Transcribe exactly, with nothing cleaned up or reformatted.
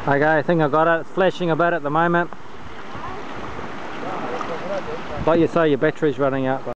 Okay, I think I got it. It's flashing a bit at the moment. Like you say, your battery's running out. But